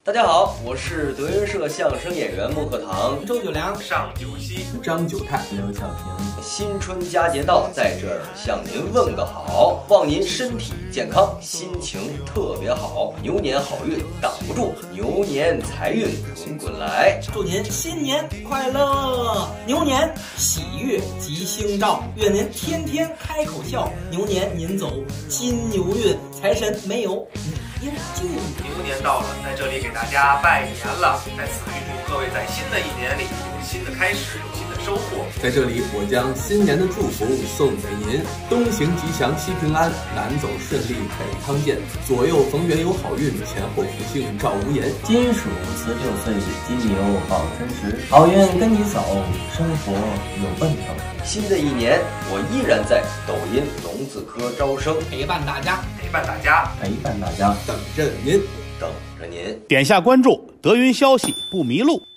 大家好，我是德云社相声演员莫克堂、 周九良、 尚九熙、 张九泰、 刘小平。 新春佳节到，在这儿向您问个好，望您身体健康，心情特别好，牛年好运挡不住，牛年财运滚滚来。 祝您新年快乐，牛年喜悦吉星照，愿您天天开口笑，牛年您走金牛运，财神没有你烟救。 牛年到了，在这里给大家拜年了，在此预祝各位在新的一年里有新的开始，有新的收获。 在这里，我将新年的祝福送给您：东行吉祥七平安，南走顺利北康健，左右逢源有好运，前后福星照无言。 金属辞旧岁，金牛报春时，好运跟你走，生活有奔头。 新的一年，我依然在抖音龙字科招生， 陪伴大家， 陪伴大家， 陪伴大家， 等着您， 等着您。 点下关注，德云消息不迷路。